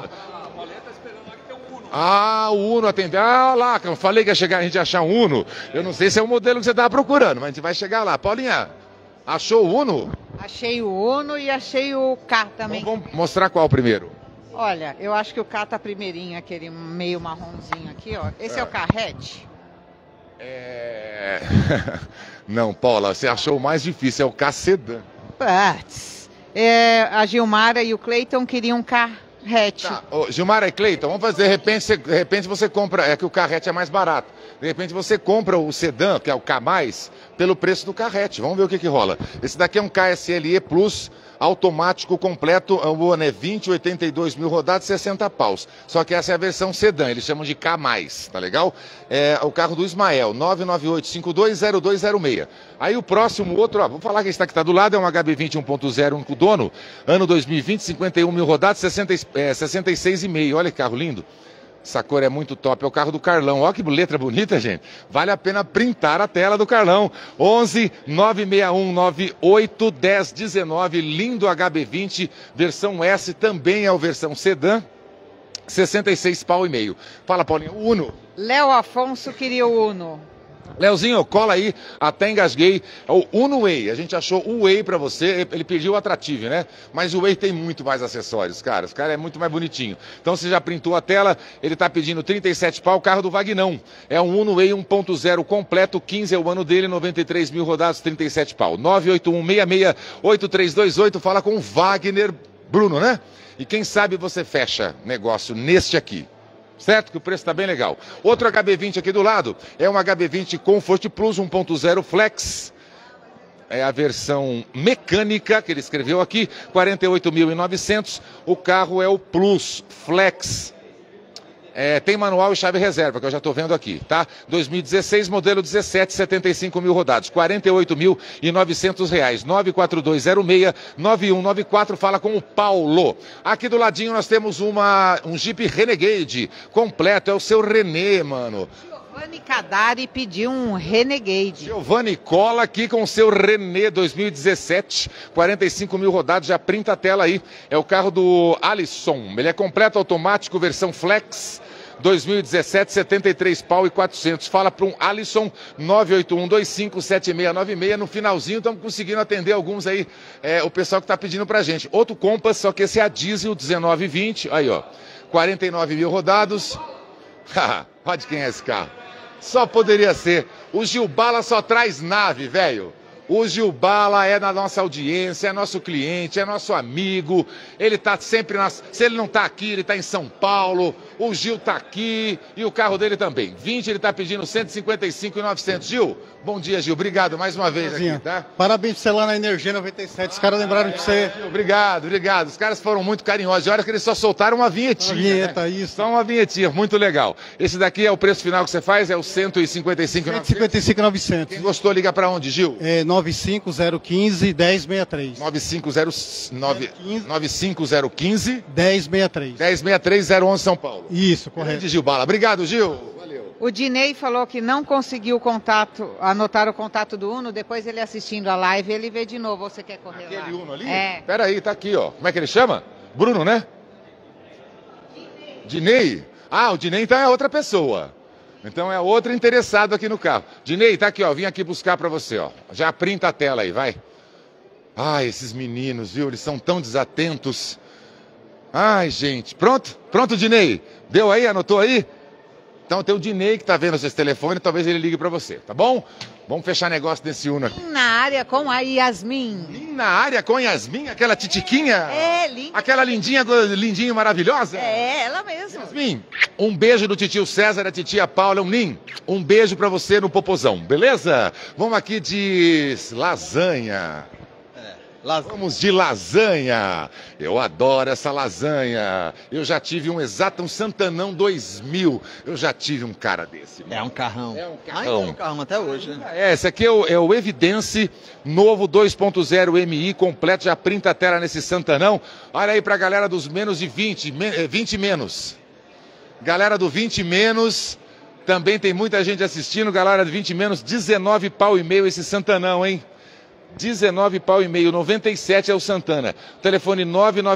Ah, o Uno atendeu. Ah, lá, eu falei que ia chegar, a gente ia achar um Uno. Eu não sei se é o modelo que você estava procurando, mas a gente vai chegar lá. Paulinha, achou o Uno? Achei o Uno e achei o K também. Então, vamos mostrar qual primeiro? Olha, eu acho que o K tá primeirinho, aquele meio marronzinho aqui, ó. Esse é o K-Hatch? Não, Paula, você achou o mais difícil, é o K Sedan. A Gilmara e o Cleiton queriam um K-Hatch. Tá. Gilmara e Cleiton, vamos fazer, de repente você compra, é que o K-Hatch é mais barato. De repente você compra o sedã, que é o K+, pelo preço do K-Hatch. Vamos ver o que rola. Esse daqui é um KSLE Plus, automático completo, o ano é 20, 82 mil rodados, 60 paus. Só que essa é a versão sedã, eles chamam de K+, tá legal? É o carro do Ismael, 998520206. Aí o próximo, outro, ó, vou falar que esse daqui tá do lado, é um HB20 1.0, único dono, ano 2020, 51 mil rodados, 66,5. Olha que carro lindo. Essa cor é muito top, é o carro do Carlão. Olha que letra bonita, gente. Vale a pena printar a tela do Carlão. 11 961 98 10 19. Lindo HB20, versão S, também é a versão sedã. 66 pau e meio. Fala, Paulinho, o Uno. Léo Afonso queria o Uno. Leozinho, cola aí, até engasguei. O Uno Way, a gente achou o Way pra você, ele pediu o Attractive, né? Mas o Way tem muito mais acessórios, cara. Esse cara é muito mais bonitinho. Então você já printou a tela, ele tá pedindo 37 pau, o carro do Vagnão. É um Uno Way 1.0 completo, 15 é o ano dele, 93 mil rodados, 37 pau. 981668328, fala com o Wagner Bruno, né? E quem sabe você fecha negócio neste aqui. Certo? Que o preço está bem legal. Outro HB20 aqui do lado é um HB20 Comfort Plus 1.0 Flex. É a versão mecânica que ele escreveu aqui, 48.900. O carro é o Plus Flex. Tem manual e chave reserva, que eu já estou vendo aqui, tá? 2016, modelo 17, 75 mil rodados, R$48.900. 94206-9194, fala com o Paulo. Aqui do ladinho nós temos um Jeep Renegade completo, é o seu Renê, mano. Giovanni Cadari pediu um Renegade. Giovanni, cola aqui com o seu Renê 2017, 45 mil rodados, já printa a tela aí. É o carro do Alisson, ele é completo automático, versão Flex. 2017, 73 pau e 400. Fala para um Alisson, 981257696. No finalzinho estamos conseguindo atender alguns aí, o pessoal que está pedindo pra gente. Outro Compass, só que esse é a diesel 1920. Aí, ó, 49 mil rodados. Olha de quem é esse carro. Só poderia ser. O Gilbala só traz nave, velho. O Gilbala é da nossa audiência, é nosso cliente, é nosso amigo. Ele tá sempre se ele não tá aqui, ele tá em São Paulo. O Gil tá aqui e o carro dele também. 20, ele tá pedindo 155.900. Gil, bom dia, Gil. Obrigado mais uma vez aqui, tá? Parabéns pra você lá na Energia 97. Os caras lembraram de você. Gil, obrigado. Os caras foram muito carinhosos. E olha que eles só soltaram uma vinhetinha. Uma vinheta, né? isso. Só uma vinhetinha, muito legal. Esse daqui é o preço final que você faz, é o 155.900. 155.900. Quem gostou, liga pra onde, Gil? É 95015-1063. 95015 1063. 1063-011 São Paulo. Isso, correto. Grande Gil Bala. Obrigado, Gil. Valeu. O Dinei falou que não conseguiu anotar o contato do Uno, depois ele assistindo a live, ele vê de novo. Você quer correr lá? Aquele Uno ali? É. Peraí, tá aqui, ó. Como é que ele chama? Bruno, né? Dinei. Ah, o Dinei então é outra pessoa. Então é outro interessado aqui no carro. Dinei, tá aqui, ó. Vim aqui buscar pra você, ó. Já printa a tela aí, vai. Ai, esses meninos, viu? Eles são tão desatentos. Ai, gente. Pronto? Pronto, Dinei? Deu aí? Anotou aí? Então tem o Dinei que tá vendo esse telefone, talvez ele ligue pra você, tá bom? Vamos fechar negócio desse Uno aqui. Na área com a Yasmin. Na área com Yasmin, aquela titiquinha? É, linda. Aquela lindinha maravilhosa? É, ela mesma. Yasmin, um beijo do titio César, a titia Paula, um beijo pra você no popozão, beleza? Vamos aqui de lasanha. Vamos de lasanha. Eu adoro essa lasanha. Eu já tive um Santanão 2000. Eu já tive um cara desse. É um carrão. É um Ainda é um carrão até hoje, né? Esse aqui é o Evidence novo 2.0 MI completo. Já printa a tela nesse Santanão. Olha aí pra galera dos menos de 20 menos. Galera do 20 menos. Também tem muita gente assistindo. Galera do 20 menos, 19 pau e meio esse Santanão, hein? 19 pau e meio, 97 é o Santana. Telefone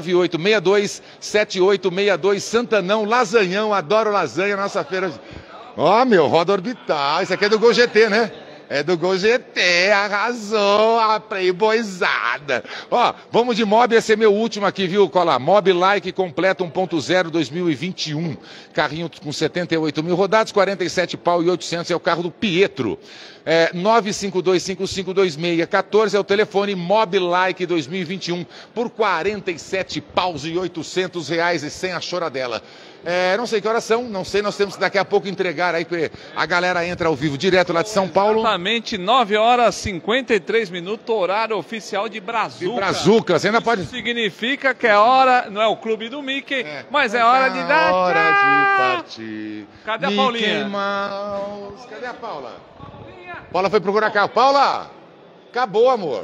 998-62-7862, Santanão, lasanhão, adoro lasanha, nossa feira. Ó, meu, roda orbital, isso aqui é do Gol GT, né? É do Gol GT, arrasou, a playboyzada. Ó, vamos de Mob, esse é meu último aqui, viu, Cola? Mob Like completo 1.0 2021. Carrinho com 78 mil rodados, 47 pau e 800 é o carro do Pietro. 952552614 é o telefone Mob Like 2021 por 47 paus e 800 reais e sem a choradela. Não sei que horas são, não sei, nós temos que daqui a pouco entregar aí, porque a galera entra ao vivo direto lá de São Paulo. Exatamente, 9 horas 53 minutos, horário oficial de Brazuca. De Brazuca, você ainda pode... Isso significa que é hora, não é o clube do Mickey, mas é hora de dar... hora de partir. Cadê a Mickey Paulinha? Mouse. Cadê a Paula? Paula foi procurar carro. Paula! Acabou, amor.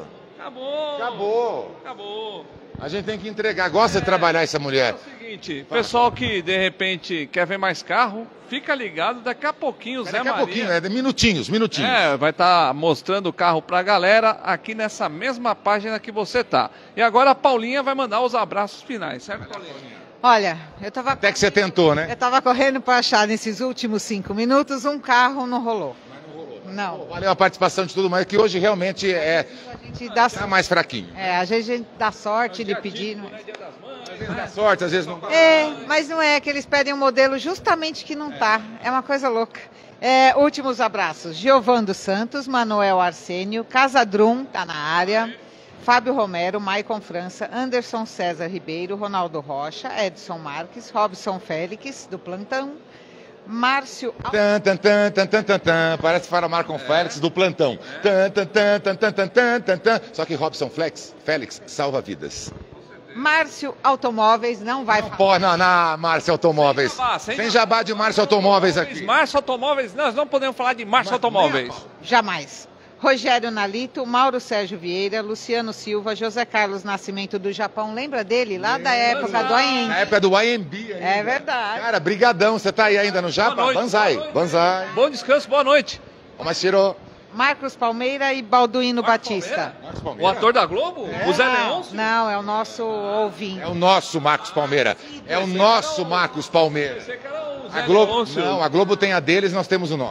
Acabou. A gente tem que entregar. Gosta de trabalhar essa mulher. É o seguinte, pessoal que de repente quer ver mais carro, fica ligado, daqui a pouquinho o Zé Maria... Daqui a pouquinho, minutinhos. Vai estar mostrando o carro pra galera aqui nessa mesma página que você tá. E agora a Paulinha vai mandar os abraços finais, certo, Paulinha? Olha, eu tava... Até que você tentou, né? Eu tava correndo para achar nesses últimos 5 minutos um carro, não rolou. Não. Valeu a participação de tudo, mas que hoje realmente é mais fraquinho. Às vezes a gente dá sorte de pedir. Às vezes dá sorte, às vezes não dá. Mas não é que eles pedem um modelo justamente que não tá. É uma coisa louca. Últimos abraços. Giovando Santos, Manuel Arsênio, Casadrum, tá na área. Fábio Romero, Maicon França, Anderson César Ribeiro, Ronaldo Rocha, Edson Marques, Robson Félix, do Plantão. Márcio... Parece que fala Marcon Félix do Plantão. Só que Robson Félix salva vidas. Márcio Automóveis não vai falar. Não, Márcio Automóveis. Sem jabá de Márcio Automóveis aqui. Márcio Automóveis, nós não podemos falar de Márcio Automóveis. Jamais. Rogério Nalito, Mauro Sérgio Vieira, Luciano Silva, José Carlos Nascimento do Japão. Lembra dele? Lá da época do AMB. Na época do AMB ainda. É verdade. Cara, brigadão. Você tá aí ainda no Japão? Banzai. Bom descanso, boa noite. Mas tirou. Marcos Palmeira e Balduino Batista. O ator da Globo? O Zé Leôncio? Não, é o nosso ouvinte. É o nosso Marcos Palmeira. A Globo, não, a Globo tem a deles, nós temos o nosso.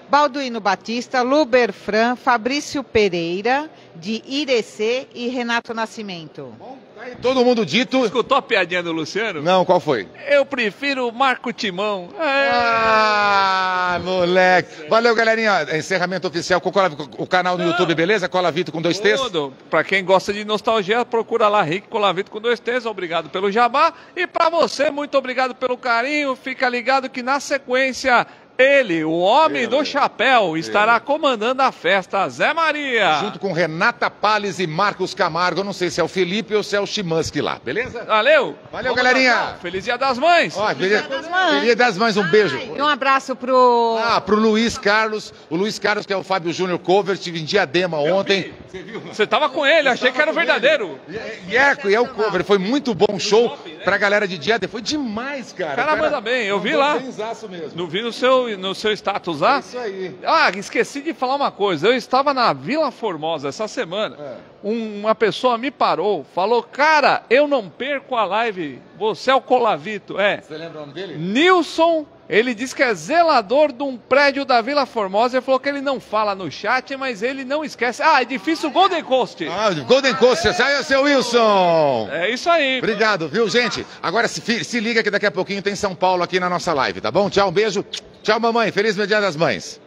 Balduino Batista, Luber Fran, Fabrício Pereira, de Irecê e Renato Nascimento. Todo mundo dito. Escutou a piadinha do Luciano? Não, qual foi? Eu prefiro o Marco Timão. Ah, moleque. Valeu, galerinha. Encerramento oficial com o canal no YouTube, beleza? Colavito com 2 T's. Tudo. Pra quem gosta de nostalgia, procura lá, Rick Colavito com 2 T's. Obrigado pelo jabá. E pra você, muito obrigado pelo carinho. Fica ligado que na sequência... ele, o homem do chapéu, estará comandando a festa, Zé Maria. Junto com Renata Palles e Marcos Camargo. Eu não sei se é o Felipe ou se é o Chimansky lá, beleza? Valeu. Valeu, galerinha. Feliz Dia das Mães. Ó, Feliz Dia das Mães, um beijo. E um abraço pro... pro Luiz Carlos. O Luiz Carlos, que é o Fábio Júnior Cover. Estive em Diadema ontem. Você viu? Você tava com ele, achei que era o verdadeiro. E é o cover. Foi muito bom show pra galera de Diadema. Foi demais, cara. O cara manda bem, eu vi lá. Não vi no seu status lá. É isso aí. Ah, esqueci de falar uma coisa. Eu estava na Vila Formosa essa semana. Uma pessoa me parou, falou: cara, eu não perco a live. Você é o Colavito. Você lembra o nome dele? Nilson. Ele diz que é zelador de um prédio da Vila Formosa. Ele falou que ele não fala no chat, mas ele não esquece. Ah, edifício Golden Coast. Golden Coast, sai, seu Wilson. É isso aí. Obrigado, viu, gente? Agora se liga que daqui a pouquinho tem São Paulo aqui na nossa live, tá bom? Tchau, um beijo. Tchau, mamãe. Feliz Dia das Mães.